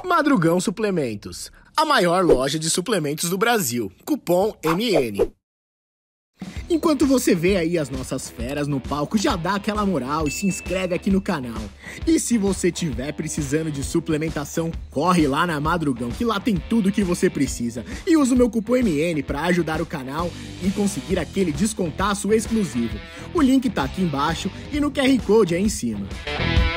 Madrugão Suplementos, a maior loja de suplementos do Brasil. Cupom MN. Enquanto você vê aí as nossas feras no palco, já dá aquela moral e se inscreve aqui no canal. E se você tiver precisando de suplementação, corre lá na Madrugão, que lá tem tudo que você precisa. E usa o meu cupom MN para ajudar o canal e conseguir aquele descontaço exclusivo. O link tá aqui embaixo e no QR Code aí em cima.